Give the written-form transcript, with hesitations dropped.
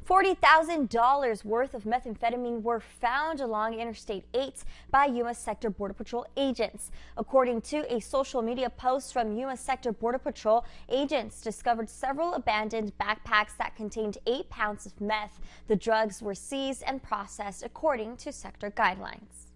$40,000 worth of methamphetamine were found along Interstate 8 by U.S. Sector Border Patrol agents. According to a social media post from U.S. Sector Border Patrol, agents discovered several abandoned backpacks that contained 8 pounds of meth. The drugs were seized and processed according to sector guidelines.